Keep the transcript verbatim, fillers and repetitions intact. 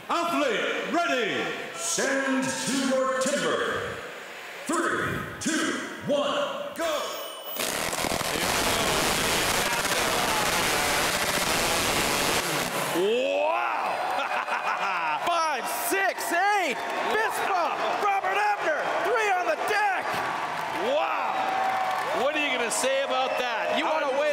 Athlete ready. Stand to your timber. Three, two, one, go. Wow! Five, six, eight. Fist bump. Robert Ebner. Three on the deck. Wow! What are you going to say about that? You want to win?